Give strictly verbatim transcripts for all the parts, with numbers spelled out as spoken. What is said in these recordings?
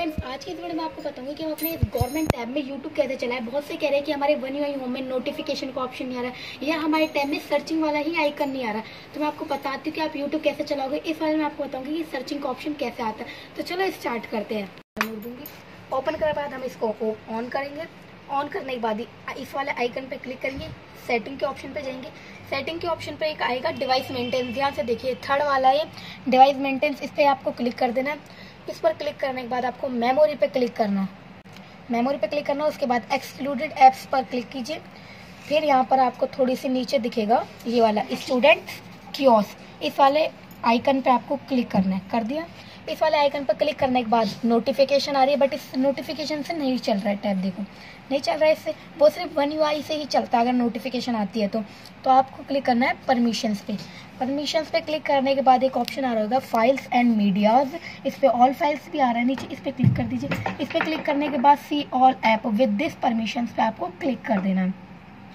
Friends, आज की इस वीडियो में आपको बताऊंगी कि हम अपने गवर्नमेंट टैब में यूट्यूब कैसे चलाएं। बहुत से कह रहे हैं कि हमारे वन यूआई होम में नोटिफिकेशन का ऑप्शन नहीं आ रहा है या हमारे टैब में सर्चिंग वाला ही आइकन नहीं आ रहा। तो मैं आपको बताती हूँ कि आप यूट्यूब कैसे चलाओगे। इस बारे में आपको बताऊंगी कि सर्चिंग का ऑप्शन कैसे आता है। तो चलो स्टार्ट करते हैं। दूंगी ओपन करने के बाद हम इसको ऑन करेंगे। ऑन करने के बाद इस वाले आइकन पे क्लिक करेंगे, सेटिंग के ऑप्शन पे जाएंगे। सेटिंग के ऑप्शन पे एक आएगा डिवाइस मेंटेनेंस। ध्यान से देखिए, थर्ड वाला है डिवाइस मेंटेनेंस, इस पे आपको क्लिक कर देना है। इस पर क्लिक करने के बाद आपको मेमोरी पे क्लिक करना है। मेमोरी पे क्लिक करना, उसके बाद एक्सक्लूडेड ऐप्स पर क्लिक कीजिए। फिर यहाँ पर आपको थोड़ी सी नीचे दिखेगा ये वाला स्टूडेंट कियोस्क, इस वाले आइकन पे आपको क्लिक करना है। कर दिया। इस वाले आइकन पर क्लिक करने के बाद नोटिफिकेशन आ रही है, बट इस नोटिफिकेशन से नहीं चल रहा है टैब। देखो नहीं चल रहा है इससे, वो सिर्फ वन यूआई से ही चलता है अगर नोटिफिकेशन आती है तो तो आपको क्लिक करना है परमिशंस पे। परमिशंस पे क्लिक करने के बाद एक ऑप्शन आ रहा होगा फाइल्स एंड मीडियाज, इस पे ऑल फाइल्स भी आ रहा है नीचे, इस पे क्लिक कर दीजिए। इस पे क्लिक करने के बाद see all app with this permissions पे आपको क्लिक कर देना है।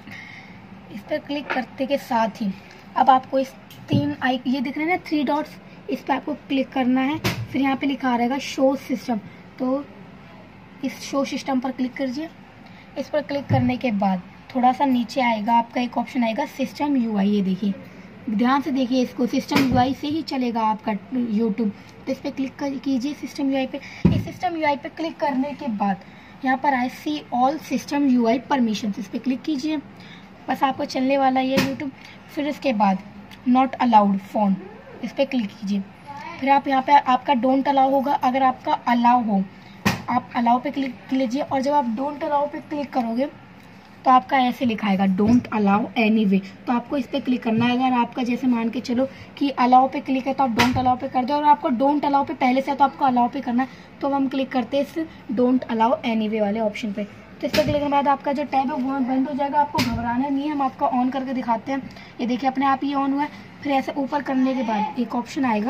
इस पर क्लिक करते के साथ ही अब आपको इस तीन आई ये दिख रहे हैं ना थ्री डॉट्स, इस पर आपको क्लिक करना है। फिर यहाँ पे लिखा रहेगा शो सिस्टम, तो इस शो सिस्टम पर क्लिक करिए। इस पर क्लिक करने के बाद थोड़ा सा नीचे आएगा आपका एक ऑप्शन आएगा सिस्टम यूआई। ये देखिए, ध्यान से देखिए इसको, सिस्टम यूआई से ही चलेगा आपका यूट्यूब। तो इस पर क्लिक कीजिए सिस्टम यूआई पे। इस सिस्टम यूआई पे क्लिक करने के बाद यहाँ पर आए see all system UI permission, इस पर क्लिक कीजिए। बस आपको चलने वाला ये यूट्यूब। फिर इसके बाद नॉट अलाउड फोन, इस पर क्लिक कीजिए। फिर आप यहाँ पे आपका डोंट अलाउ होगा। अगर आपका अलाउ हो आप अलाउ पे क्लिक कीजिए, और जब आप डोंट अलाउ पे क्लिक करोगे तो आपका ऐसे लिखा आएगा डोंट अलाउ एनीवे, तो आपको इस पे क्लिक करना है। अगर आपका जैसे मान के चलो कि अलाउ पे क्लिक है तो आप डोंट अलाउ पे कर दो, और आपको डोंट अलाउ पे पहले से है तो आपको अलाउ पे करना है। तो हम क्लिक करते हैं इस डोंट अलाउ एनीवे वाले ऑप्शन पे। तो इस पर क्लिक करने के बाद आपका जो टैब है वो बंद हो जाएगा। आपको घबराना नहीं है, हम आपका ऑन करके दिखाते हैं। ये देखिए अपने आप ही ऑन हुआ है। फिर ऐसे ऊपर करने के बाद एक ऑप्शन आएगा,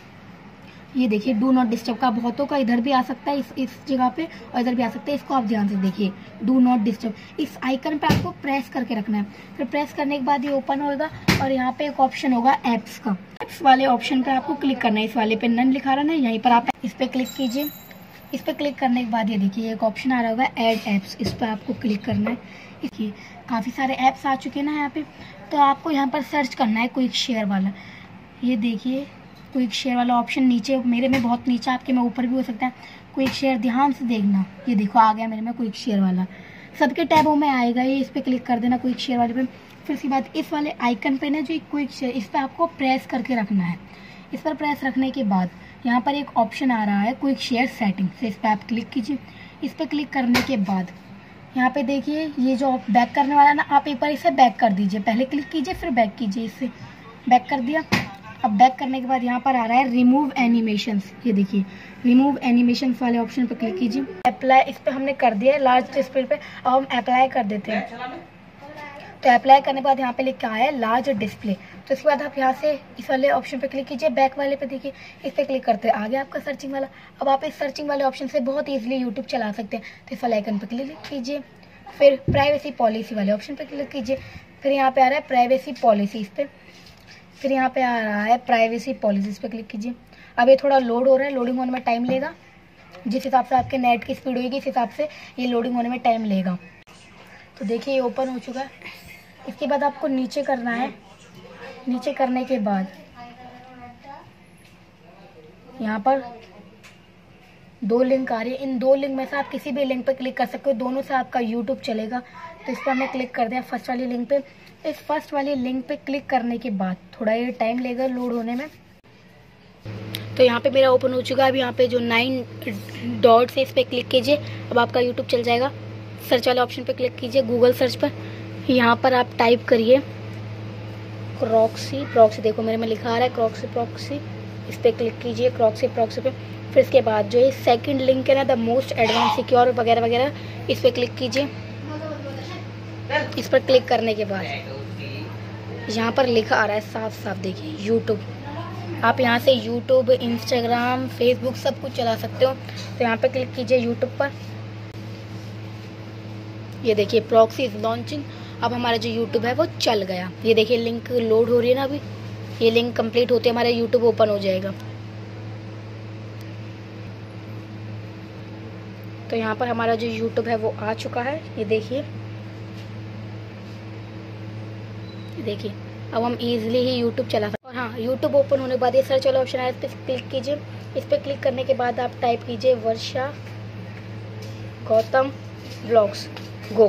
ये देखिए डू नॉट डिस्टर्ब का, बहुतों का इधर भी आ सकता है इस इस जगह पे और इधर भी आ सकता है। इसको आप ध्यान से देखिए, डू नॉट डिस्टर्ब, इस आइकन पे आपको प्रेस करके रखना है। फिर प्रेस करने के बाद ये ओपन होगा और यहाँ पे एक ऑप्शन होगा एप्स का। एप्स वाले ऑप्शन पे आपको क्लिक करना है। इस वाले पे नन लिखा रहा है ना, यहीं पर आप इस पे क्लिक कीजिए। इस पे क्लिक करने के बाद ये देखिए एक ऑप्शन आ रहा होगा ऐड एप्स, इस पर आपको क्लिक करना है। देखिए काफ़ी सारे ऐप्स आ चुके हैं ना यहाँ पे, तो आपको यहाँ पर सर्च करना है क्विक शेयर वाला। ये देखिए क्विक शेयर वाला ऑप्शन नीचे, मेरे में बहुत नीचे, आपके में ऊपर भी हो सकता है। क्विक शेयर ध्यान से देखना, ये देखो आ गया मेरे में क्विक शेयर वाला। सबके टैबों में आएगा ये, इस पर क्लिक कर देना क्विक शेयर वाले पे। फिर उसके बाद इस वाले आइकन पे ना जो क्विक शेयर, इस पर आपको प्रेस करके रखना है। इस पर प्रेस रखने के बाद यहाँ पर एक ऑप्शन आ रहा है क्विक शेयर सेटिंग, से इस पर आप क्लिक कीजिए। इस पर क्लिक करने के बाद यहाँ पे देखिए ये जो बैक करने वाला ना, आप एक बार इसे बैक कर दीजिए। पहले क्लिक कीजिए फिर बैक कीजिए, इससे बैक कर दिया। अब बैक करने के बाद यहाँ पर आ रहा है रिमूव एनिमेशंस, ये देखिए रिमूव एनिमेशंस वाले ऑप्शन पर क्लिक कीजिए। अप्लाई, इस पर हमने कर दिया है लार्ज डिस्प्ले पे। अब हम अप्लाई कर देते हैं। तो अप्लाई करने के बाद यहाँ पे लिख के आया है लार्ज डिस्प्ले। तो इसके बाद आप यहाँ से इस वाले ऑप्शन पे क्लिक कीजिए, बैक वाले पे देखिए इस पर क्लिक करते हैं, आ गया आपका सर्चिंग वाला। अब आप इस सर्चिंग वाले ऑप्शन से बहुत ईजिली यूट्यूब चला सकते हैं। तो इस वाले आइकन पर क्लिक कीजिए। फिर प्राइवेसी पॉलिसी वाले ऑप्शन पर क्लिक कीजिए। फिर यहाँ पे आ रहा है प्राइवेसी पॉलिसी, इस पर फिर यहाँ पे आ रहा है प्राइवेसी पॉलिसीज पे क्लिक कीजिए। अब ये थोड़ा लोड हो रहा है, लोडिंग होने में टाइम लेगा। जिस हिसाब से आपके नेट की स्पीड होगी इस हिसाब से ये लोडिंग होने में टाइम लेगा। तो देखिए ये ओपन हो चुका है। इसके बाद आपको नीचे करना है। नीचे करने के बाद यहाँ पर दो लिंक आ रही है, इन दो लिंक में से आप किसी भी लिंक पे क्लिक कर सकते हो, दोनों से आपका यूट्यूब चलेगा। तो इस पर हमने क्लिक कर दिया फर्स्ट वाली लिंक पे। इस फर्स्ट वाली लिंक पे क्लिक करने के बाद थोड़ा ये टाइम लेगा लोड होने में। तो यहाँ पे मेरा ओपन हो चुका है। अब यहाँ पे जो नाइन डॉट्स है इस पर क्लिक कीजिए, अब आपका यूट्यूब चल जाएगा। सर्च वाले ऑप्शन पे क्लिक कीजिए, गूगल सर्च पर यहाँ पर आप टाइप करिए क्रॉक्सी प्रॉक्सी, देखो मेरे में लिखा आ रहा है क्रॉक्सी प्रॉक्सी, इस पर क्लिक कीजिए क्रॉक्सी प्रॉक्सी पे। फिर इसके बाद जो ये सेकंड लिंक है ना द मोस्ट एडवांस सिक्योर वगैरह वगैरह, इस पर क्लिक कीजिए। इस पर क्लिक करने के बाद यहाँ पर लिखा आ रहा है साफ साफ देखिए यूट्यूब। आप यहाँ से यूट्यूब, इंस्टाग्राम, फेसबुक सब कुछ चला सकते हो। तो यहाँ पे क्लिक कीजिए यूट्यूब पर। ये देखिए प्रॉक्सी इज लॉन्चिंग, अब हमारा जो यूट्यूब है वो चल गया। ये देखिए लिंक लोड हो रही है ना, अभी ये लिंक कंप्लीट होते हमारा यूट्यूब ओपन हो जाएगा। तो यहाँ पर हमारा जो यूट्यूब है वो आ चुका है, ये देखिए, देखिए अब हम इजीली ही यूट्यूब चला सकते। और हाँ, यूट्यूब ओपन होने के बाद ये सर्च वाला ऑप्शन आया, इस पर क्लिक कीजिए। इस पर क्लिक करने के बाद आप टाइप कीजिए Varsha Gautam blogs go.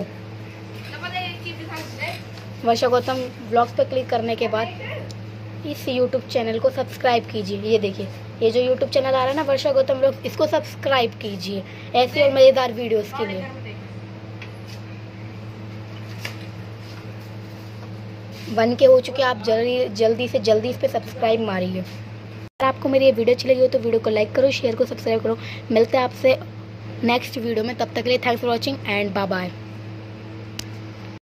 Varsha Gautam blogs पर क्लिक करने के बाद इस यूट्यूब चैनल को सब्सक्राइब कीजिए। ये देखिए, ये जो यूट्यूब चैनल आ रहा है ना वर्षा गौतम ब्लॉग्स, इसको सब्सक्राइब कीजिए ऐसी और मज़ेदार वीडियोस के लिए। बन के हो चुके, आप जल्दी जल्दी से जल्दी इस पर सब्सक्राइब मारिए। अगर आपको मेरी ये वीडियो अच्छी लगी हो तो वीडियो को लाइक करो, शेयर करो, सब्सक्राइब करो। मिलते हैं आपसे नेक्स्ट वीडियो में, तब तक के लिए thanks for watching and bye bye.